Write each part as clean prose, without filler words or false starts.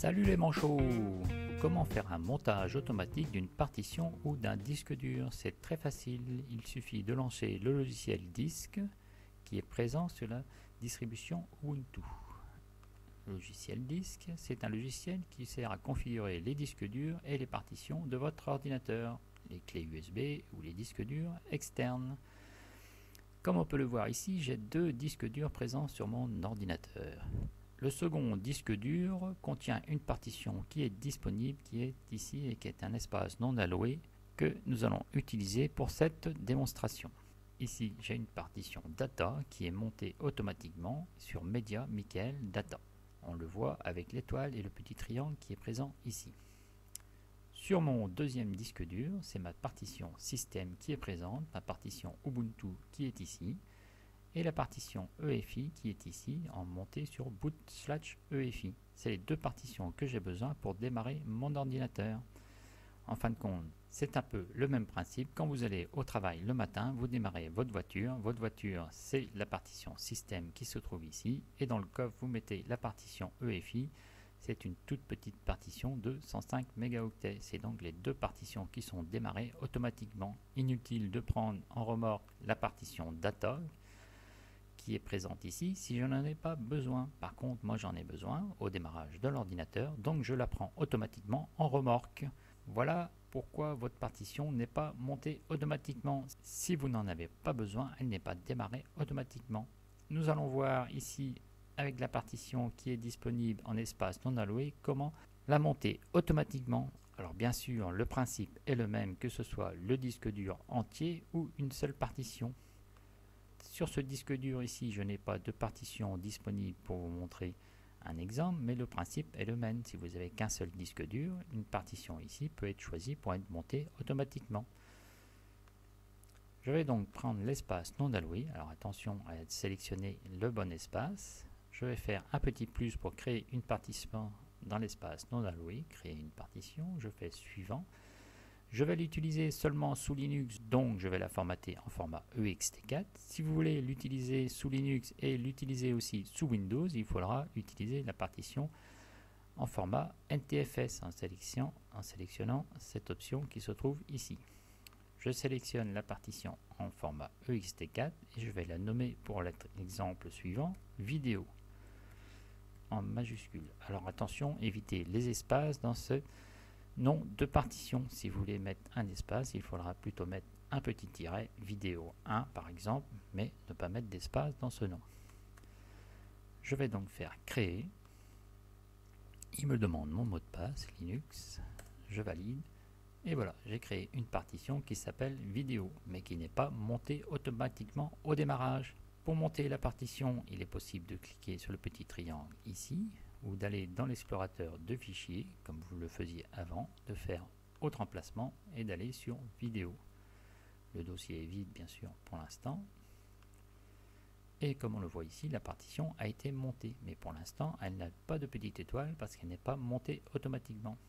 Salut les manchots! Comment faire un montage automatique d'une partition ou d'un disque dur? C'est très facile, il suffit de lancer le logiciel Disk qui est présent sur la distribution Ubuntu. Le logiciel Disk, c'est un logiciel qui sert à configurer les disques durs et les partitions de votre ordinateur, les clés USB ou les disques durs externes. Comme on peut le voir ici, j'ai deux disques durs présents sur mon ordinateur. Le second disque dur contient une partition qui est disponible, qui est ici et qui est un espace non alloué que nous allons utiliser pour cette démonstration. Ici, j'ai une partition data qui est montée automatiquement sur Media Michael Data. On le voit avec l'étoile et le petit triangle qui est présent ici. Sur mon deuxième disque dur, c'est ma partition système qui est présente, ma partition Ubuntu qui est ici, et la partition EFI qui est ici en montée sur boot/EFI. C'est les deux partitions que j'ai besoin pour démarrer mon ordinateur. En fin de compte, c'est un peu le même principe. Quand vous allez au travail le matin, vous démarrez votre voiture. Votre voiture, c'est la partition système qui se trouve ici. Et dans le coffre, vous mettez la partition EFI. C'est une toute petite partition de 105 mégaoctets. C'est donc les deux partitions qui sont démarrées automatiquement. Inutile de prendre en remorque la partition data qui est présente ici si je n'en ai pas besoin. Par contre, moi j'en ai besoin au démarrage de l'ordinateur, donc je la prends automatiquement en remorque. Voilà pourquoi votre partition n'est pas montée automatiquement. Si vous n'en avez pas besoin, elle n'est pas démarrée automatiquement. Nous allons voir ici avec la partition qui est disponible en espace non alloué comment la monter automatiquement. Alors bien sûr, le principe est le même que ce soit le disque dur entier ou une seule partition. Sur ce disque dur ici, je n'ai pas de partition disponible pour vous montrer un exemple, mais le principe est le même. Si vous n'avez qu'un seul disque dur, une partition ici peut être choisie pour être montée automatiquement. Je vais donc prendre l'espace non alloué. Alors attention à sélectionner le bon espace. Je vais faire un petit plus pour créer une partition dans l'espace non alloué. Créer une partition. Je fais suivant. Je vais l'utiliser seulement sous Linux, donc je vais la formater en format ext4. Si vous voulez l'utiliser sous Linux et l'utiliser aussi sous Windows, il faudra utiliser la partition en format NTFS en sélectionnant cette option qui se trouve ici. Je sélectionne la partition en format ext4 et je vais la nommer pour l'exemple suivant, vidéo, en majuscule. Alors attention, évitez les espaces dans ce nom de partition. Si vous voulez mettre un espace, il faudra plutôt mettre un petit tiret, vidéo 1 par exemple, mais ne pas mettre d'espace dans ce nom. Je vais donc faire créer. Il me demande mon mot de passe Linux, je valide et voilà, j'ai créé une partition qui s'appelle vidéo, mais qui n'est pas montée automatiquement au démarrage. Pour monter la partition, il est possible de cliquer sur le petit triangle ici, ou d'aller dans l'explorateur de fichiers, comme vous le faisiez avant, de faire autre emplacement et d'aller sur vidéo. Le dossier est vide bien sûr pour l'instant. Et comme on le voit ici, la partition a été montée, mais pour l'instant elle n'a pas de petite étoile parce qu'elle n'est pas montée automatiquement.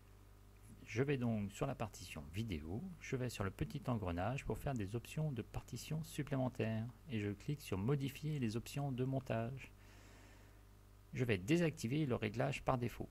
Je vais donc sur la partition vidéo, je vais sur le petit engrenage pour faire des options de partition supplémentaires et je clique sur modifier les options de montage. Je vais désactiver le réglage par défaut.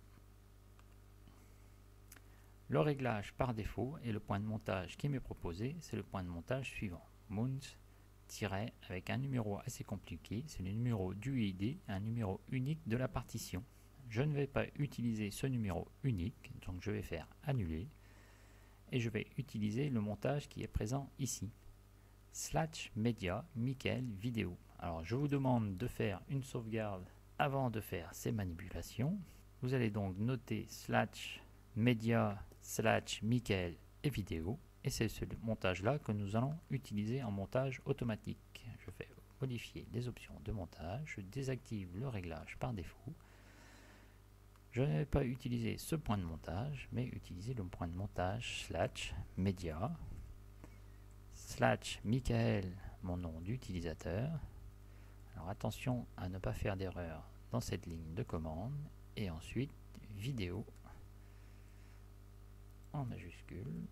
Le réglage par défaut et le point de montage qui m'est proposé, c'est le point de montage suivant. Mount- avec un numéro assez compliqué, c'est le numéro du UID, un numéro unique de la partition. Je ne vais pas utiliser ce numéro unique, donc je vais faire annuler et je vais utiliser le montage qui est présent ici. /media Michael vidéo. Alors je vous demande de faire une sauvegarde avant de faire ces manipulations. Vous allez donc noter /media Michael et vidéo et c'est ce montage là que nous allons utiliser en montage automatique. Je vais modifier les options de montage, je désactive le réglage par défaut. Je ne vais pas utiliser ce point de montage, mais utiliser le point de montage /media Michael, mon nom d'utilisateur. Alors attention à ne pas faire d'erreur dans cette ligne de commande. Et ensuite, vidéo en majuscule.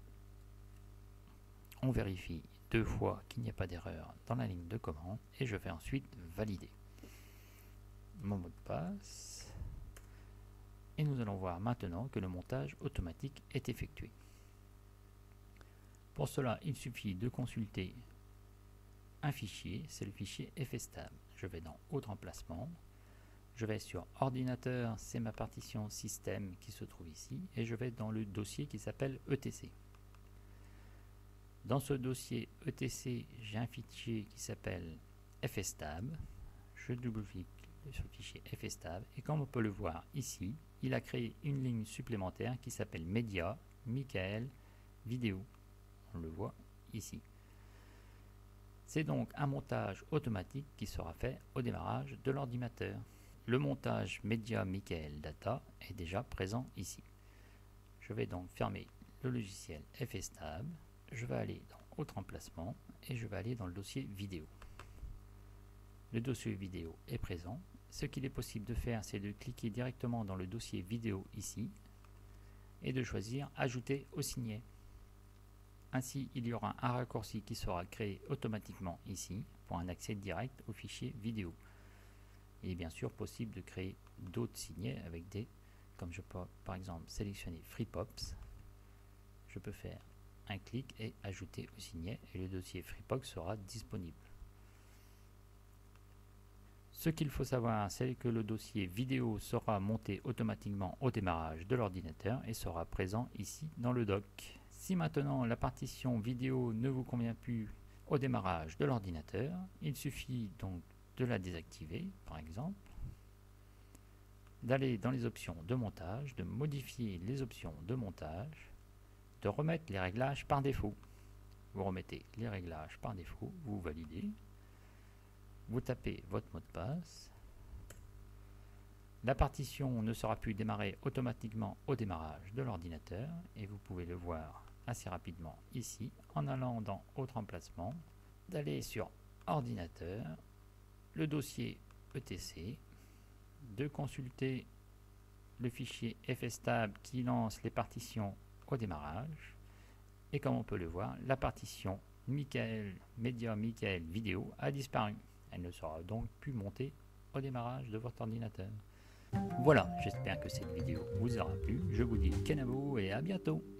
On vérifie deux fois qu'il n'y a pas d'erreur dans la ligne de commande. Et je vais ensuite valider mon mot de passe. Et nous allons voir maintenant que le montage automatique est effectué. Pour cela, il suffit de consulter un fichier, c'est le fichier FSTab. Je vais dans Autre emplacement, je vais sur Ordinateur, c'est ma partition Système qui se trouve ici, et je vais dans le dossier qui s'appelle ETC. Dans ce dossier ETC, j'ai un fichier qui s'appelle FSTab. Je double-clique sur le fichier FSTab, et comme on peut le voir ici, il a créé une ligne supplémentaire qui s'appelle Média, Michael, Vidéo. On le voit ici. C'est donc un montage automatique qui sera fait au démarrage de l'ordinateur. Le montage Média Michael Data est déjà présent ici. Je vais donc fermer le logiciel FSTab. Je vais aller dans Autre emplacement et je vais aller dans le dossier vidéo. Le dossier vidéo est présent. Ce qu'il est possible de faire, c'est de cliquer directement dans le dossier vidéo ici et de choisir Ajouter au signet. Ainsi, il y aura un raccourci qui sera créé automatiquement ici pour un accès direct au fichier vidéo. Il est bien sûr possible de créer d'autres signets avec des, comme je peux par exemple sélectionner FreePops, je peux faire un clic et ajouter au signet et le dossier FreePops sera disponible. Ce qu'il faut savoir, c'est que le dossier vidéo sera monté automatiquement au démarrage de l'ordinateur et sera présent ici dans le dock. Si maintenant la partition vidéo ne vous convient plus au démarrage de l'ordinateur, il suffit donc de la désactiver, par exemple, d'aller dans les options de montage, de modifier les options de montage, de remettre les réglages par défaut. Vous remettez les réglages par défaut, vous validez, vous tapez votre mot de passe. La partition ne sera plus démarrée automatiquement au démarrage de l'ordinateur et vous pouvez le voir assez rapidement ici en allant dans Autre emplacement, d'aller sur Ordinateur, le dossier ETC, de consulter le fichier FSTab qui lance les partitions au démarrage et comme on peut le voir, la partition Michael Média Michael Vidéo a disparu. Elle ne sera donc plus montée au démarrage de votre ordinateur. Voilà, j'espère que cette vidéo vous aura plu. Je vous dis kenavo et à bientôt.